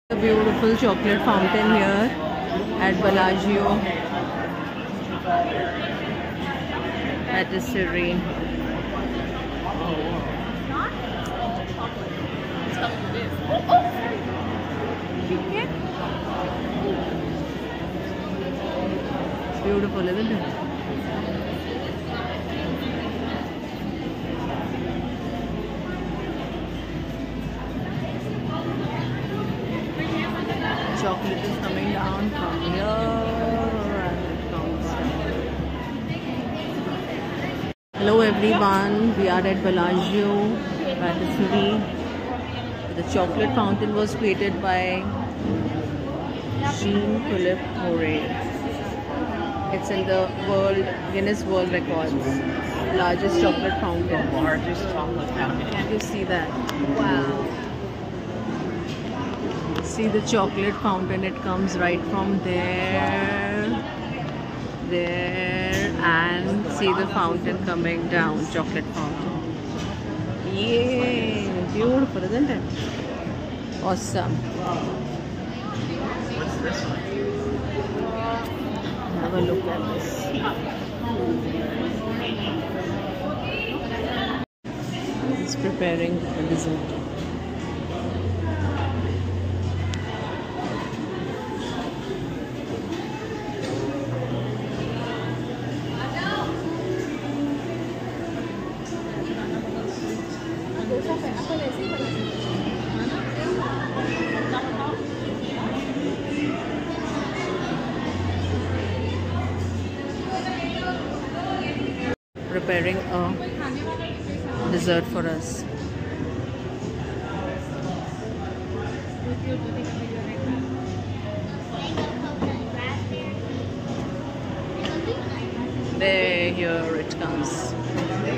A beautiful chocolate fountain here at Bellagio. That is serene. It's beautiful, isn't it? Chocolate is coming down from here and it comes down. Hello everyone, we are at Bellagio, Patisserie. The chocolate fountain was created by Jean-Philippe Moret. It's in the Guinness World Records. Largest chocolate fountain. The largest chocolate fountain. Can you see that? Wow. See the chocolate fountain, it comes right from there, and see the fountain coming down, chocolate fountain. Yay! Beautiful, isn't it? Awesome. What's this one? Have a look at this. It's preparing a dessert. Preparing a dessert for us. There, here it comes.